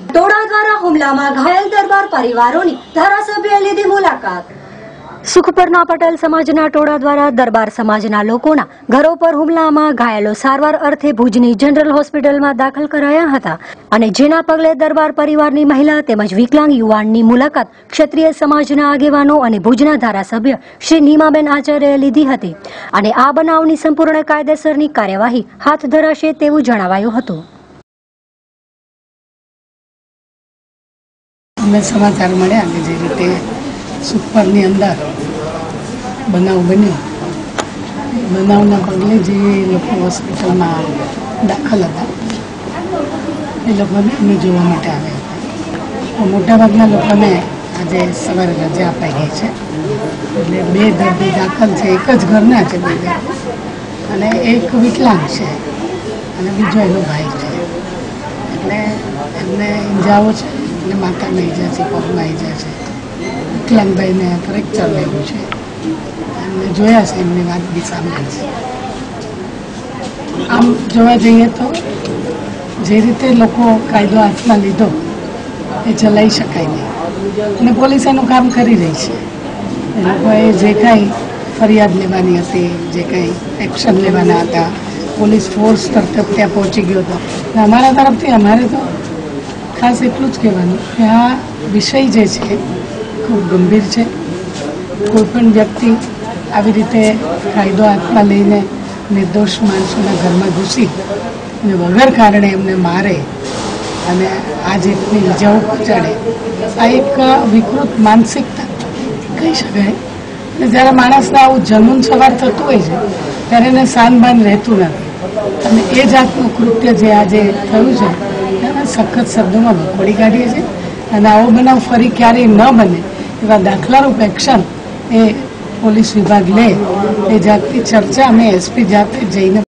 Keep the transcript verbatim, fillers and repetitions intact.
ટોળા દ્વારા હુમલામાં ઘાયલ દરબાર પરિવારોની ધારાસભ્યએ લીધી મુલાકાત। સુખપરના પટેલ સમાજના ટોળા દ્વારા દરબાર સમાજના લોકોના ઘરો પર હુમલામાં ઘાયલો સારવાર અર્થે ભુજની જનરલ હોસ્પિટલમાં દાખલ કરાયા હતા અને જેના પગલે દરબાર પરિવારની મહિલા તેમજ વિકલાંગ યુવાનની મુલાકાત ક્ષત્રિય સમાજના આગેવાનો અને ભુજના ધારાસભ્ય શ્રી નીમાબેન આચાર્યએ લીધી હતી અને આ બનાવની સંપૂર્ણ કાયદેસરની કાર્યવાહી હાથ ધરાશે તેવું જણાવાયું હતું। अमे समाचार मळ्या के जे रीते सुखपरनी अंदर बनाव बन्यो बनावना पगले जे लोको होस्पिटल में दाखल था ए लोकोने अमे जोवा माटे आव्या हता। मोटा भागना लोकोने आजे सवारे रजा अपाई गई है એટલે બે દર્દી દાખલ છે એક જ ઘરના છે બે અને એક વિકલાંગ છે અને બીજો એનો ભાઈ છે એટલે એમને ઇંજાઓ છે અને માથામાં ઈજા છે પગમાં ઈજા છે વિકલાંગભાઈને ફ્રેક્ચર લેવું છે એમને જોયા છે એમની વાત બી સાંભળી છે। આમ જોવા જઈએ તો જે રીતે લોકો કાયદો હાથમાં લીધો એ ચલાવી શકાય નહીં અને પોલીસ એનું કામ કરી રહી છે। એ લોકોએ જે કાંઈ ફરિયાદ લેવાની હતી જે કાંઈ એક્શન લેવાના હતા પોલીસ ફોર્સ તરત ત્યાં પહોંચી ગયો હતો અને અમારા તરફથી અમારે તો ખાસ એટલું જ કહેવાનું કે આ વિષય જે છે ખૂબ ગંભીર છે। કોઈપણ વ્યક્તિ આવી રીતે કાયદો હાથમાં લઈને નિર્દોષ માણસોના ઘરમાં ઘૂસી અને વગર કારણે એમને મારે અને આ જેટલી ઇજાઓ પહોંચાડે આ એક વિકૃત માનસિકતા કહી શકાય। અને જ્યારે માણસને આવું જનૂન સવાર થતું હોય છે ત્યારે એને સાનબાન રહેતું નથી અને એ જાતનું કૃત્ય જે આજે થયું છે એને સખત શબ્દોમાં વખોડી કાઢીએ છીએ અને આવો બનાવ ફરી ક્યારેય ન બને એવા દાખલારૂપ એક્શન એ પોલીસ વિભાગ લે એ જાતની ચર્ચા અમે એસપી જાતે જઈને